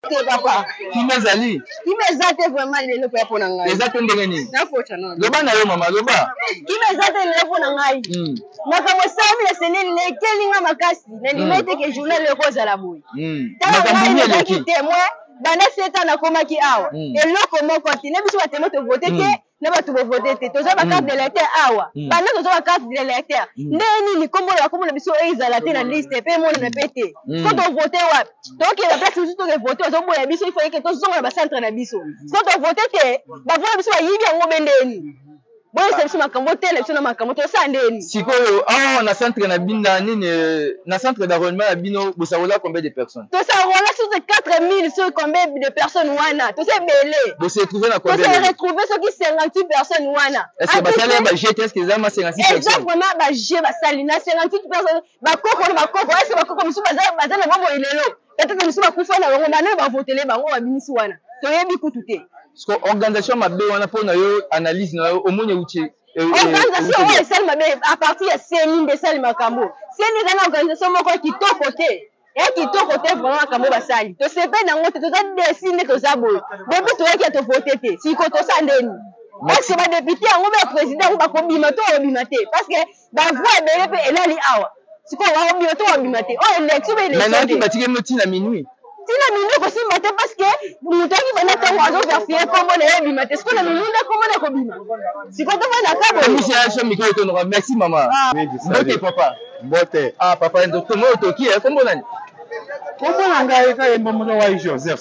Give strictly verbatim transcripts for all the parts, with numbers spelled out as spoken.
papa. Qui m'ezali? Qui m'ezate vraiment le père pour nangai. Ezate ndengeni. Na focha non. Loba na yo mama loba. Qui m'ezate le pour nangai. Hmm. Makamo sami le sene le kelinga makasi. Ne limite que journée le cause à la bouille. Hmm. Makamo ni qui témoin. Bana seta na koma ki awa. Et loko mo continue biso batemo to voter te. Ne ba to voter te. Toza ba carte de l'électeur awa. Bana toza ba carte de l'électeur. Ndeni ni kombo la kombo na biso ezala te na liste pe mo na pété. Ko to voter wa. Donc la place biso to voter ozo boya biso il faut que to zonga ba centre na biso. Ko to voter te ba voya biso ba yibi yango bendeni. Boye c'est biso makambo te biso na makambo to sa ndeni. Sikoyo ah na centre na binda nini na centre d'enrôlement na bino bosaola combien de personnes? To sa rola sur quatre mille sur combien de personnes wana? To se belé. Vous se retrouvez na combien? To se retrouver ceux qui cinquante-huit personnes wana. Est-ce que basala ba G T est-ce que ça ma cinquante-six personnes? Exactement ba G ba sali na cinquante-huit personnes ba koko ba koko est-ce que ba koko musu baza baza na bombo ilelo. Peut-être musu ba kufa na bango na ba voter bango ba binisi wana. To yebi kutu te. Parce que organisation mabe wana po na yo analyse na yo omone uti. Organisation ouais celle mabe à partir ya semi de celle makambo. C'est une organisation moko qui to côté. Et qui to côté vraiment makambo basali. To sepe na ngote to za dessiner to za boy. Depuis to yaki to voter te. Si ko to sa ndeni. Parce que ba député ngo ba président ngo ba ko bima to bima te parce que ba voix belé pe elali awa. Si ko wa bima to bima te. Oh élection élection. Maintenant qui batike moti na minuit. Tina minuit ko simba te parce que mutaki bana tango azo vérifier kombo na bima te. Parce que na minuit na kombo na ko bima. Si ko to bana ka bo. Monsieur Acha miko to no merci maman. Mbote papa. Mbote. Ah papa docteur mo to ki e kombo nani? Kombo na ngai ka yemba mo wa Joseph.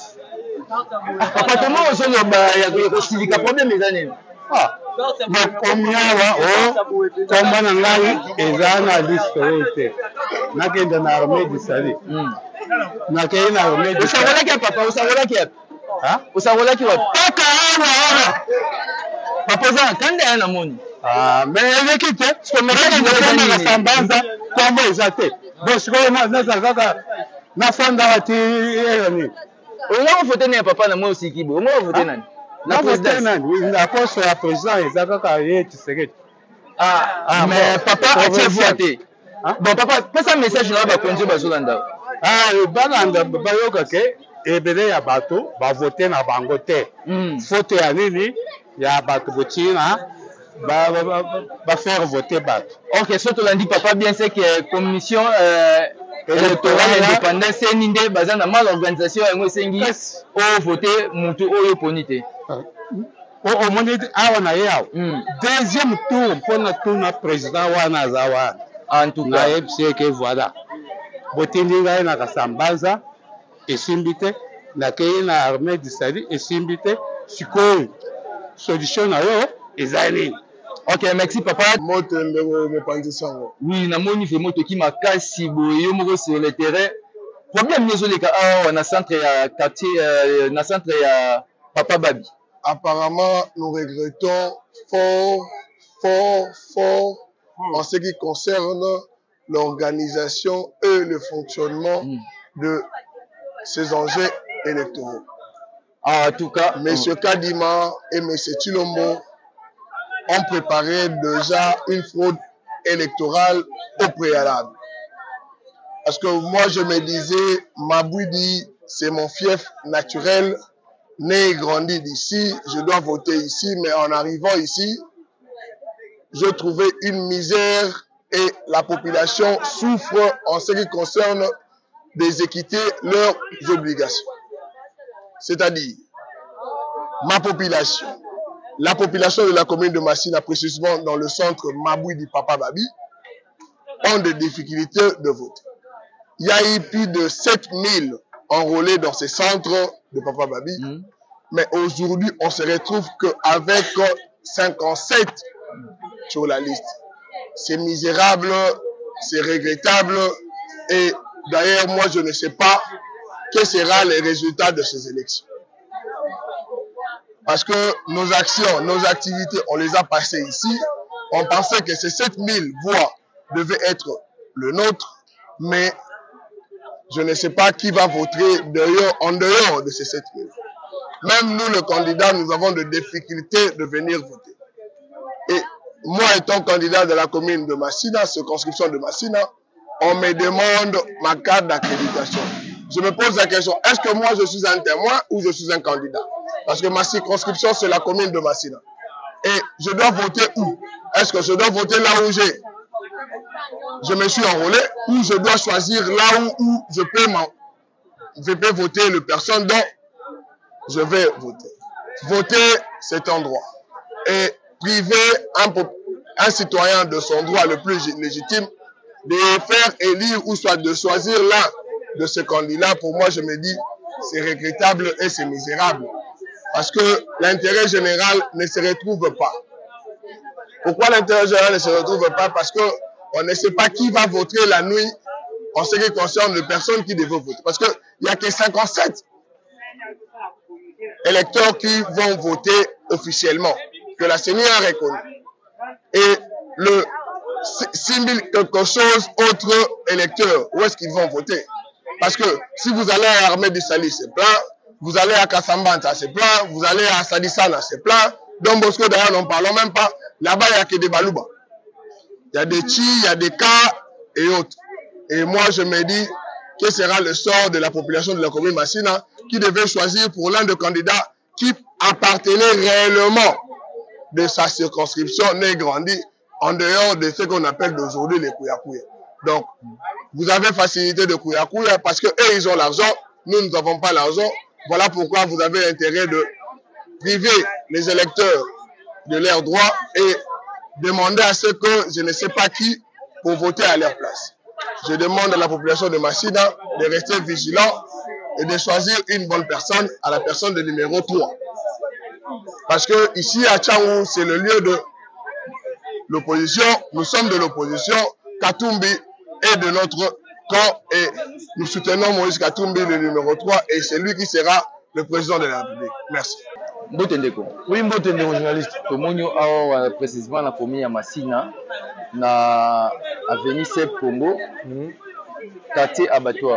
Papa to mo so no ba ya ko silika problème ezane. Ah. Ma combien wa o kombo na ngai ezana liste ote. Na kenda na armée du Sali. Na kenda na armée du Sali. Usagola ki papa usagola ki? Ha? Usagola ki wa? Paka ana. Papa za kanda ana moni. Ah, mais avec qui tu es? Comme na sambanza kombo ezate. Bon, je connais na na kaka na fanda ati yani. Oyo voter na papa na mo osiki bo. Mo voter nani? Na président nani? Na poste ya président ezaka ye Tshisekedi. Ah, mais papa a été voté. Bon papa, pesa message na ba konzo bazolanda. Ah, balanda bayoka ke ebele ya bato ba voter na bango te. Faute ya nini ya bato botina ba ba faire voter bato. OK, surtout lundi papa bien c'est que commission euh électorale indépendante c'est ninde bazana mal organisation yango sengi o voter mutu oyo ponite. O moni awa na yao. Deuxième tour pour na tour na président wana zawa. En tout cas, c'est que voilà. Botindi ngai na kasambaza esimbite na kei na armée du Sali esimbite sikoyo. Solution na yo ezali. OK, merci papa. Moto ndeko mopanzisango. Oui, na moni fait moto ki makasi boyo moko sur le terrain. Problème nezoleka awa na centre ya quartier euh, na centre ya Papa Babi. Apparemment, nous regrettons fort, fort, fort en ce qui concerne l'organisation et le fonctionnement mmh. de ces enjeux électoraux. En tout cas, M. Kadima et M. Chilombo ont préparé déjà une fraude électorale au préalable. Parce que moi, je me disais, Mabouidi, c'est mon fief naturel, né et grandi d'ici, je dois voter ici, mais en arrivant ici, je trouvais une misère et la population souffre en ce qui concerne des équités, leurs obligations. C'est-à-dire, ma population, la population de la commune de Massina, précisément dans le centre Mabouidi Papa Babi, ont des difficultés de vote. Il y a eu plus de sept mille enrôlés dans ces centres de Papa Babi, mmh. mais aujourd'hui, on se retrouve qu'avec cinquante-sept sur la liste. C'est misérable, c'est regrettable, et d'ailleurs, moi, je ne sais pas quels seront les résultats de ces élections. Parce que nos actions, nos activités, on les a passées ici. On pensait que ces sept mille voix devaient être le nôtre, mais je ne sais pas qui va voter dehors, en dehors de ces sept mille. Même nous, le candidat, nous avons des difficultés de venir voter. Et moi, étant candidat de la commune de Massina, circonscription de Massina, on me demande ma carte d'accréditation. je me pose la question, est-ce que moi je suis un témoin ou je suis un candidat? Parce que ma circonscription, c'est la commune de Massina. Et je dois voter où? Est-ce que je dois voter là où j'ai, je me suis enrôlé, ou je dois choisir là où, où je, peux je peux voter le personne dont je vais voter? Voter, c'est un droit. Et priver un, un citoyen de son droit le plus légitime de faire élire ou soit de choisir l'un de ces candidats, pour moi, je me dis, c'est regrettable et c'est misérable. Parce que l'intérêt général ne se retrouve pas. Pourquoi l'intérêt général ne se retrouve pas? Parce qu'on ne sait pas qui va voter la nuit en ce qui concerne les personnes qui devaient voter. Parce qu'il n'y a que cinquante-sept électeurs qui vont voter officiellement, que la C E N I a reconnu. Et le six mille quelque chose autres électeurs, où est-ce qu'ils vont voter? Parce que si vous allez à l'armée du Sali, c'est plein. Vous allez à Kassambanta, c'est plein. Vous allez à Sadisana, c'est plein. Don Bosco, d'ailleurs, n'en parlons même pas. Là-bas, il n'y a que des Balouba. Il y a des Chi, il y a des K et autres. Et moi, je me dis, quel sera le sort de la population de la commune Massina qui devait choisir pour l'un des candidats qui appartenait réellement de sa circonscription, né grandi, en dehors de ce qu'on appelle d'aujourd'hui les Kouya-Kouya. Donc, vous avez facilité de Kouya-Kouya parce que eux, ils ont l'argent, nous, nous n'avons pas l'argent. Voilà pourquoi vous avez intérêt de priver les électeurs de leurs droits et demander à ceux que je ne sais pas qui pour voter à leur place. Je demande à la population de Massina de rester vigilant et de choisir une bonne personne à la personne de numéro trois. Parce que ici à Tchangou, c'est le lieu de l'opposition. Nous sommes de l'opposition. Katumbi est de notre camp et nous soutenons Moïse Katumbi, le numéro trois, et c'est lui qui sera le président de la République. Merci. Mbotendeko. Oui, Mbotendeko, journaliste. Tomonio awa précisément la commune ya Massina na avenue Seb Congo, quartier abattoir.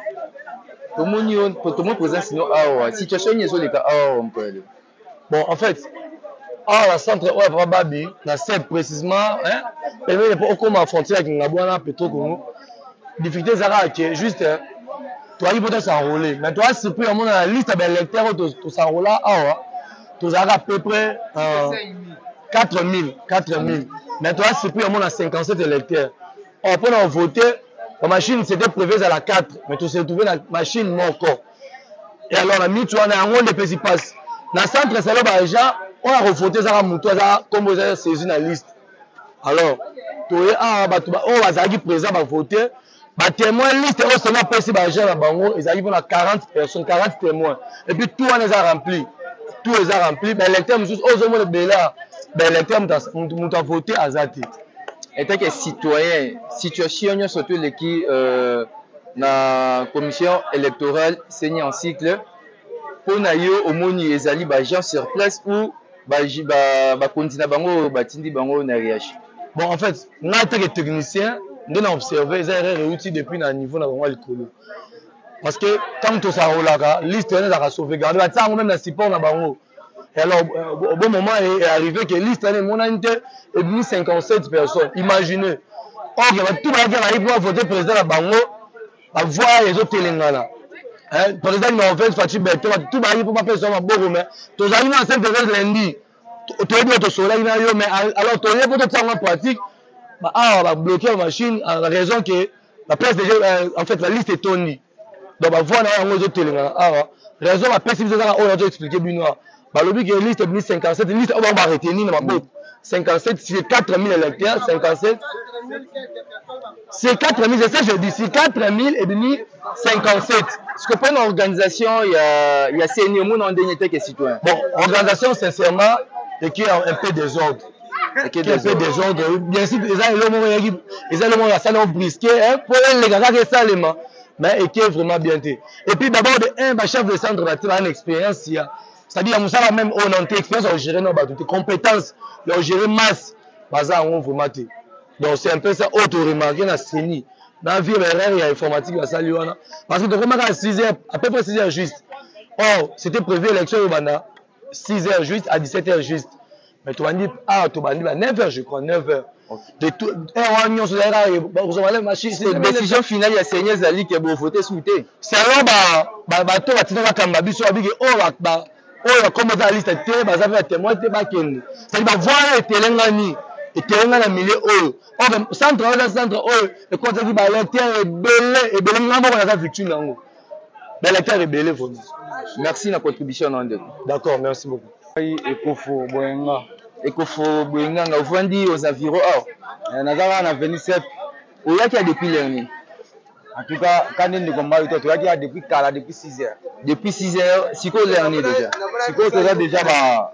Tomonio tomo présent sinon awa situation ni zo leka awa mpele. Bon, en fait, à la centre Ouavra Babi, na Seb précisément, hein, permet de comme à frontière avec Ngabwana Petro Congo. Difficulté zara que juste toi il peut s'enrôler. Mais toi c'est plus à mon la liste des électeurs to s'enrôler awa. Tu as à peu près euh, quatre mille. Mais toi, c'est plus à mon cinquante-sept électeurs. On peut voter, la machine c'était prévu à la quatre, mais tu sais trouver la machine non encore. Et alors, la mis, tu as un rond de petits passes. Dans le centre, c'est là, déjà, on a revoté ça, comme vous avez saisi la liste. Alors, tu as un présent à voter. Les témoins, liste, on seulement passé par les bango, ils arrivent à quarante personnes, quarante témoins. Et puis tout on les a remplis. Tout les a remplis. Mais les termes, aux hommes de Béla, les termes, nous avons voté à Zati. Et tant que citoyen, situation surtout l'équipe euh, la commission électorale saignée en cycle, pour naïo au moni ezali ba gens sur place ou ba ba ba continue bango ba tindi bango na riach. Bon, en fait, nous en tant que technicien, nous avons observé les erreurs réussies depuis le niveau de la Likolo. Parce que quand tu as liste est sauvegardée, tu as même la support na bango. Et alors, au bon moment est arrivé que liste est mon est venu cinquante-sept personnes. Imaginez. Or, tout le monde arrive pour voter président na bango, à voir les autres Telengana. Hein, président numéro vingt, Fatih Bertrand, tout le monde arrive pour faire ça, mais tu as arrivé en cinq lundi. Tu as dit que tu as dit que mais alors tu as dit que tu as en pratique. Ah, on va bloquer la machine en raison que la place déjà, en fait, la liste est tournée. Donc, on va voir dans les autres télégraphes. Ah, raison, la place, on va expliquer bien. Bah, le but que la liste est venue cinquante-sept, la liste, on va retenir dans ma cinquante-sept, c'est quatre mille électeurs, cinquante-sept. C'est quatre mille, c'est ça que je dis, c'est quatre mille et demi cinquante-sept. Parce que pour une organisation, il y a, il y a C N I, on a un dernier que citoyen. Bon, organisation, sincèrement, et qui a un peu désordre. Qui est un peu désordre. Bien sûr, les gens, ils ont le salon brisqué, pour les gars, qui sont les mais et qui est vraiment bien fait. Et puis d'abord, un chef de centre a une expérience, c'est-à-dire, il y a même une expérience, on gère nos compétences, on gère masse, bazar, on vraiment. Donc c'est un peu ça, autre remarqué dans C N I. Dans la vie, il y a informatique, il y a ça, parce que tu remarques à six heures, à peu près six heures juste. Or, c'était prévu l'élection au Banda, six heures juste à dix-sept heures juste. Mais tu vas dire, ah, tu vas dire, neuf heures, je crois, neuf heures. De tout, et on y a une machine. C'est une décision finale, il y a Seigneur Zali qui a beau voter sous thé. C'est alors, bah, bah, tu vas te dire, bah, biso, oh, bah, oh, comme ça, la liste, bah, ça fait témoin, bah, qu'il. C'est-à-dire, bah, voir les télé, et télé, la milieu, oh, oh, centre, oh, centre, oh, et quand tu dis, bah, l'électeur est belé, et belé, non, on a la victime, là, oh. L'électeur est belé, faut dire. Merci, la contribution, non, d'accord, merci beaucoup. Ekofo Boenga. Ekofo Boenga, on va dire aux environs. Oh, Nazara na vingt-sept. Où y a qui a depuis l'année? En tout cas, quand on est combat, il y a depuis Kala, depuis six heures. Depuis six heures, c'est quoi l'année déjà? C'est quoi déjà déjà bah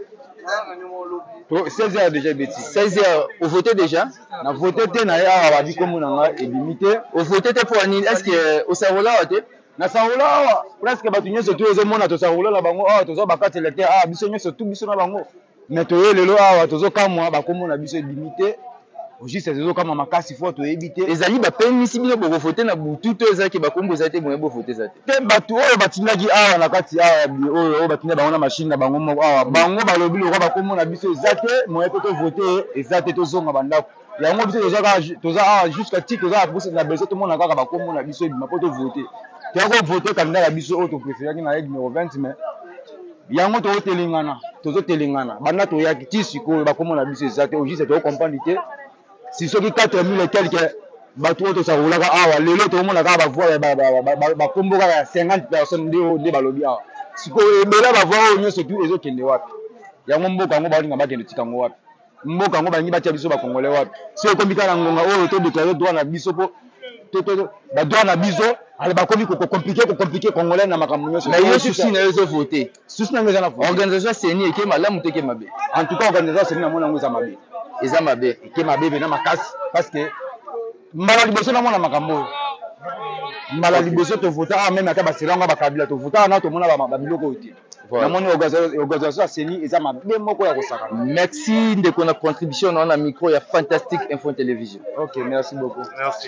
seize heures déjà bêtis. seize heures, vous votez déjà? On a voté, on a dit comme on a limité. Vous votez pour Annie? Est-ce que au Sarola na Sarola presque batunye surtout aux mona to Sarola la bango ah tozo bakati l'électeur ah biso nyo surtout biso na bango mais to lelo ah tozo kamwa ba komona biso limité juste tozo kama makasi fo to éviter ezali ba permis bino boko voter na butu to ezaki ba kombo zate moye bo voter zate te batu oyo batindaki ah na kati ah oyo oyo batinda bango na machine na bango moko ah bango balobi lo ba komona biso ezate moye to voter ezate to zonga bandako yango biso toza toza ah jusqu'à ti toza pour na besoin tout monde kaka ba komona biso bima po to voter tu as voté candidat à biso auto préféré qui na numéro vingt mais yango to telingana tozo telingana banda to ya kitisi ko ba komona biso ezate au juste to comprendre te si ceux qui quatre mille et quelques bato to sa roulaka awa lelo to mona ka ba voix ba ba ba kombo ka cinquante personnes nde nde balobi awa siko ebela ba voix onyo surtout ezo kende wapi yango mboka ngo ba linga ba kende tikango wapi mboka ngo ba ngi ba tia biso ba congolais wapi c'est comme bikala ngonga oyo to déclarer droit na biso po to to ba droit na biso ale bakomi ko compliqué ko compliqué congolais na makambo nyonso mais yo souci na yo voter souci na ngeza na voter organisation seni eke malamu te ke mabe en tout cas organisation seni na mona ngeza mabe eza mabe eke mabe na makasi parce que mbala liboso na mona makambo mbala liboso to voter ah même ata ba selanga ba kabila to voter na to mona ba biloko oti na moni organisation seni eza mabe moko ya kosaka. Merci de ton contribution dans la micro ya Fantastique Info Télévision. OK, merci beaucoup. Merci.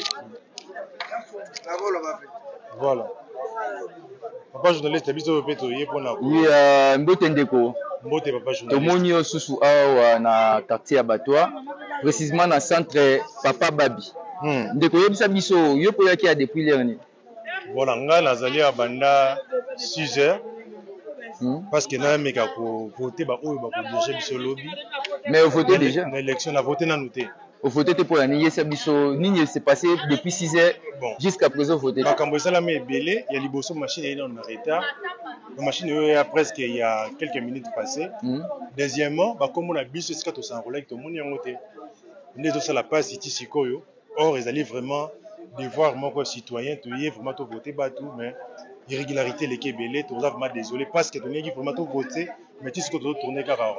Voilà. Papa journaliste, biso peto yé pona ko. Oui, euh mbote ndeko. Mbote papa journaliste. Tomoni yo susu awa na quartier Abattoir, précisément na centre Papa Babi. Hmm. Ndeko yebisa biso yo po yaki a depuis l'année. Voilà, nga nazali à banda six heures. Hmm. Parce que na meka ko voter ba oyo ba ko diriger biso lobby. Mais vous votez déjà. L'élection na voter na noté. Au voté pour la nier biso nini s'est passé depuis six heures bon. Jusqu'à présent voté. Ba kambo sala me belé, il y a liboso machine est en retard. La machine est presque il y a quelques minutes passées. Mm. Deuxièmement, ba comme on a biso ce to s'enrouler avec tout monde en côté. Né to sala passe ici sikoyo. Or ils allaient vraiment devoir mon citoyen to y vraiment to voter ba tout mais irrégularité les belé to vraiment désolé parce que to n'y vraiment to voter mais tu ce que to tourner car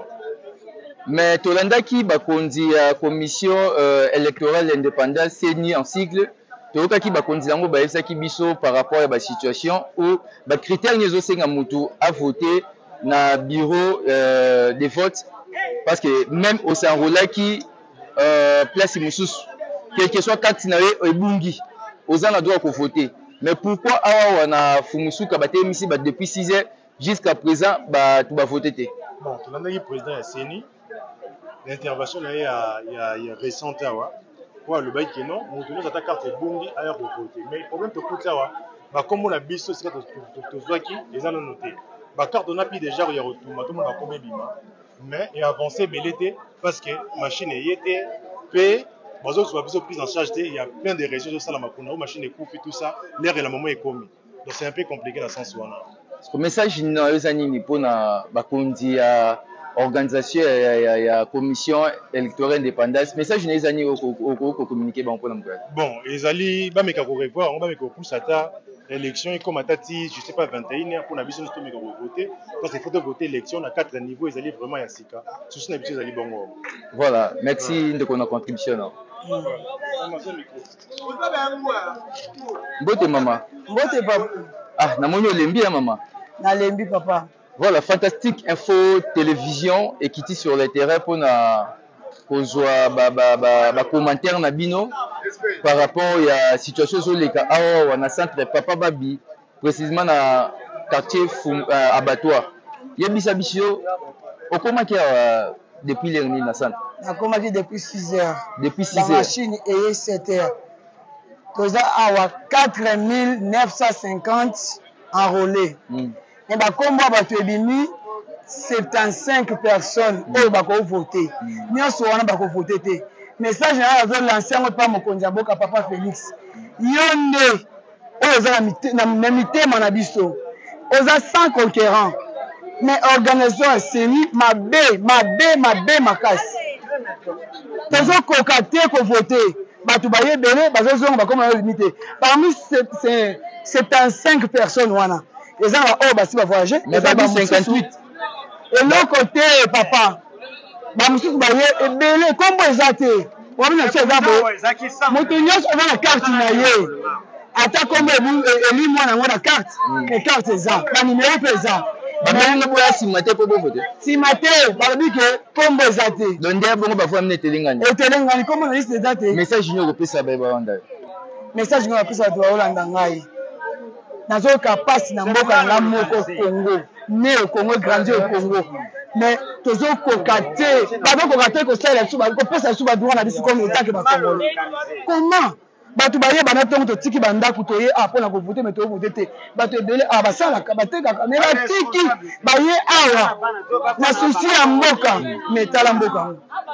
mais tolandaki bakonzi ya commission euh, électorale indépendante seni en sigle tokaki bakonzi yango baesaki biso par rapport à la situation où ba critères nyezo senga mutu a voté na bureau euh, de vote parce que même au Sanrolaki euh, place mususu quel que soit candidat ebungi ozana droit ko voter mais pourquoi awa wana fumusuka batemisi ba depuis six heures jusqu'à présent ba tu ba voter té bon tolandaki président ya seni. L'intervention là il y a il y a récente là ouais le bail qui non on donne sa carte bongi à pour voter mais le problème te coûte ça ouais bah comme on a biso c'est que to to qui les a noté bah carte on a pris déjà il y a retour tout le monde a combien bima mais et avancé belité parce que machine y était p bazo soit biso prise en charge il y a plein de régions de ça la makuna machine est coupée tout ça l'air et la moment est commis donc c'est un peu compliqué dans ce sens là le message na ezani ni pona bakondi ya organisation ya ya commission électorale indépendante message na ezani au communiquer ba mpona mkwa bon ezali ba meka ko revoir on ba meka ko poussa ta élection et comme atati je sais pas vingt et une heures pour na biso to meka ko voter parce qu'il faut de voter élection na quatre niveaux ezali vraiment ya sika souci na biso ezali bongo voilà merci de ton contribution mbote mama mbote papa ah na monyo lembi ya mama na lembi papa. Voilà, Fantastique Info Télévision et qui sur le terrain pour na kozwa ba ba ba, ba commentaire na bino par rapport à la situation sur les cas awa wana centre Papa Babi précisément na quartier euh, Abattoir. Yebisa bisio okoma ki depuis l'heure nini na centre? Nakomaki depuis six heures. Depuis six La heures. machine est sept heures. Toza awa quatre mille neuf cent cinquante enrôlés. Mm. Et bah comme moi bato ebimi soixante-quinze personnes oyo bako voter. Nyonso wana bako voter te. Message na azo lancer ngo pa mokonzi ya mboka Papa Félix. Yonde oyo za na mitema na biso. Oza sans concurrent. Mais organisation série mabe mabe mabe makasi. Tozo kokaté ko voter. Batu baye belé bazo zonga bakoma limité. Parmi ces soixante-quinze personnes wana. Les gens oh bah si va voyager. Mais bah cinquante-huit. Et l'autre côté papa. Bah monsieur baye et belé comme ezate. Wa mina fait zabo. Moto nyos on la carte na ye. Ata comme eli mwana ngona carte. Et carte eza. Ba numéro pesa. Bamanga boya simate po bo voter. Simate balobi ke kombo ezate. Donc ndia bongo ba fois mine telingani. Et telingani comme na liste ezate. Message junior kopesa ba ba wanda. Message junior kopesa ba Holanda ngai. Nazo kapasi na mboka na moko Congo. Né au Congo, grandi au Congo. Mais tozo kokate, pardon kokate ko sala suba ko pesa suba droit na biso comme état que ba Congo. Comment? Batu baye bana tongo to tiki banda kutoye apo na ko voter mais to voter te. Batu ebele a basala ka bateka mais ba tiki baye awa. Na souci ya mboka, metala mboka.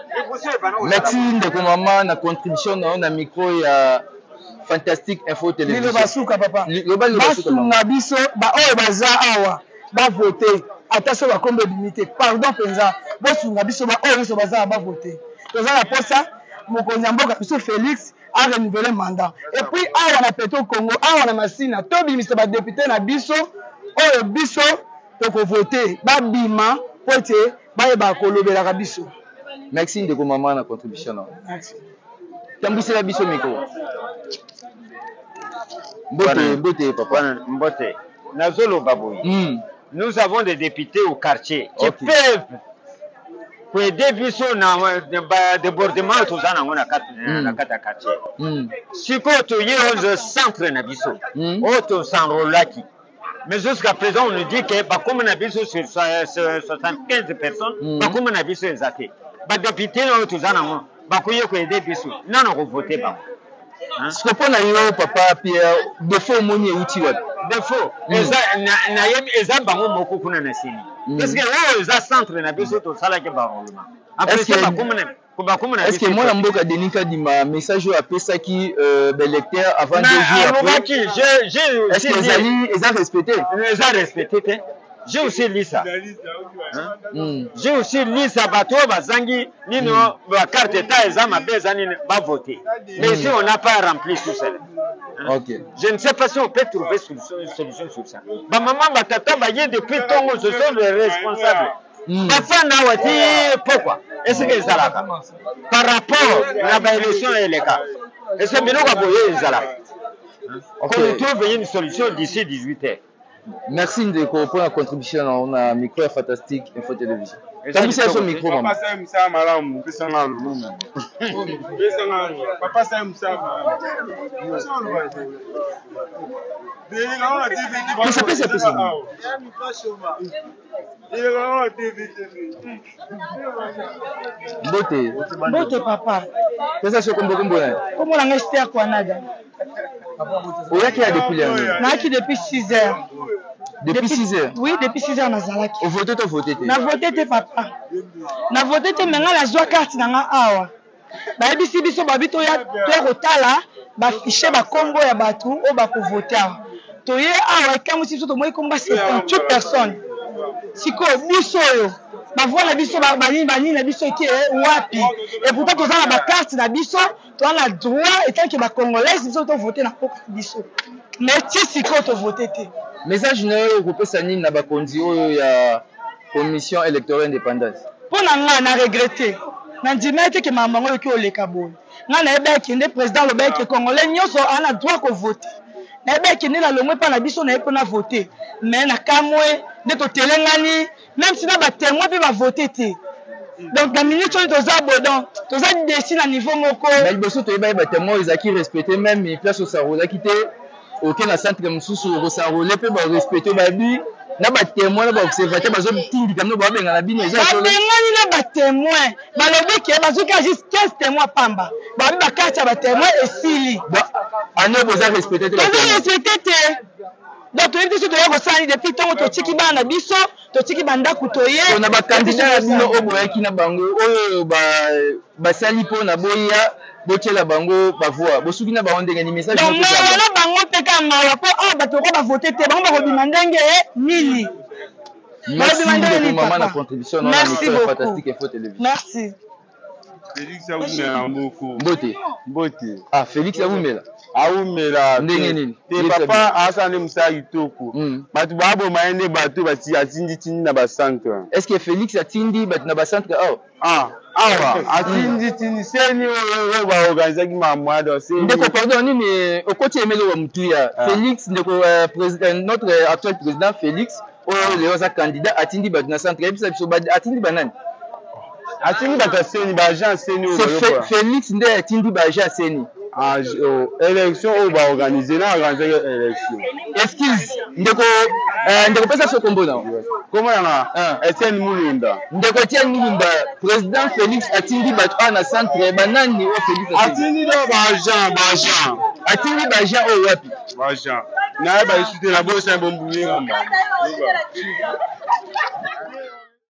Merci ndeko mama na contribution na na micro ya Fantastique Info Télévision. Lilo basuka papa. Lilo basuka na biso ba oyo baza awa. Ba voter attention ba kombe limité pardon penza bo sunga biso ba oyo so baza ba voter toza la posa mokonzi mboka biso Félix a renouvelé mandat et puis awa na peto Congo awa na masina to bimisa ba député na biso oyo biso to ko voter ba bima pote ba ba kolobela ka biso. Merci ndeko mama na contribution na. Merci. Tambisi la biso miko. Mbote mbote papa mbote nazolo baboyi. Mm. Nous avons des députés au quartier qui okay. peuvent aider biso na débordement tout ça na ngona kata na kata quartier. Si ko to yé centre na biso. Auto s'enrôlaki. Mais jusqu'à présent on nous dit que ba comme na biso sur soixante-quinze personnes, ba comme na biso ezate. Ba député na tout ça na ngona ba ko yé ko aider biso. Non on voter pas. Ce que pona yo papa Pierre de faux moni outil wat. De faux. Eza na yem eza bango moko kuna na sini. Parce que là eza centre na biso to sala ke barolema. Après c'est ba komuna ko ba komuna. Est-ce que moi na mboka Denika di ma message à pesa qui euh ben lecteur avant deux jours après. Je je est-ce que ezali eza respecté? Eza respecté. J'ai aussi lu ça. Hein? Mm. J'ai aussi lu ça. Bateau, Bazangi, Nino, la carte état, Ezama, Bezani, va voter. Mais mm. ici, on n'a pas rempli tout ça. Hein? Okay. Je ne sais pas si on peut trouver solution, une solution sur ça. Bah, maman, bah, tata, bah, y depuis Tongo, ce sont les responsables. Mm. Pourquoi? Est-ce que ça là? Par rapport à l'élection et les cas. Et c'est bien qu'on voyait ça là. Qu'on trouve une solution d'ici dix-huit heures. Merci de pour la contribution. On a micro Fantastique Info Télévision. T'as mis ça sur le micro, maman. Papa, ça me ça malam, ça malam. Papa, ça me ça. Mais ça peut, ça peut, ça. Beauté. Beauté, papa. C'est ça, c'est comme beaucoup de comment on a Esther Kwanada. Où est-ce qu'il y a depuis l'heure? Naki depuis six heures. Depuis six heures? Oui, depuis six heures, Nazalaki. Au voté, tu as voté? Na voté, papa. Na voté, mais on a joué carte dans la awa. Ba ebisi biso babito ya to kotala ba fiche ba kombo ya batu o ba ko voter. To ye awa kamu si to moi komba soixante-huit personnes. Siko biso yo. Ba voilà biso ba bani bani na biso ki wapi. Et pourtant to za ba carte na biso, to na droit et tant que ba congolais biso to voter na poko biso. Mais ti siko to voter te. Message na ko pesa nini na ba konzi oyo ya commission électorale indépendante. Pona nga na regretter. Na ndimete ke mama ngo ki oleka boye. Nga na ebe ki ndé président lo beke congolais nyoso ana droit ko voter. Na ebe ki ndé la lomwe pa na biso na epona voter. Mais na kamwe de to telengani même si na ba témoin pe ba voter te. Donc la minute to za bodon, to za décider na niveau moko. Mais biso to eba ba témoin ezaki respecter même place au sarola ki te aucun centre mususu au sarola pe ba respecter ba bi na ba témoin na ba observateur bazo tindi kamno ba benga na bino eza solo. Ba témoin na ba témoin. Ba lobi ke bazuka juste quinze témoins pamba. Ba bi ba kati ba témoin esili. Ba ane boza respecter te. Boza respecter te. Donc tu dis que tu as gosani depuis tant que tu tiki bana biso, tu tiki banda kutoye. On a ba candidat bino oboyaki na bango oyo ba ba sali po na boya. Botela bango bavoa bosuki na ba ndenge ni message donc na bango peka mala po ah bato ko ba voter te bango ba ko bimandenge nini. Merci beaucoup maman na contribution dans l'émission fantastique et Info Télévision. Merci. Félix Aoumela Mboko. Mbote. Mbote. Ah Félix Aoumela. Aoumela. Ndenge nini? Te papa asane musa itoko. Batu babo maende batu bati atindi tindi na ba centre. Est-ce que Félix atindi batu na ba centre ah ah awa atindi tindi seni o ba organiser ki mamwa do seni. Ndeko pardon ni mais au côté emelo wa mutuya Félix ndeko président notre actuel président Félix oyo leo za candidat atindi batu na centre ebisa biso atindi banani? Atindi batu seni ba agent seni o ba Félix nde atindi ba agent seni. Ah, élection ou ba organiser na organiser élection. Excuse ndeko euh ndeko pesa so kombo na. Comment na Etienne Mulunda. Ndeko Etienne Mulunda président Félix atindi batu na centre banani o Félix atindi do ba agent ba agent. Atindi ba agent o wapi? Ba agent. Na ba isute na bo sa bombuye ngamba.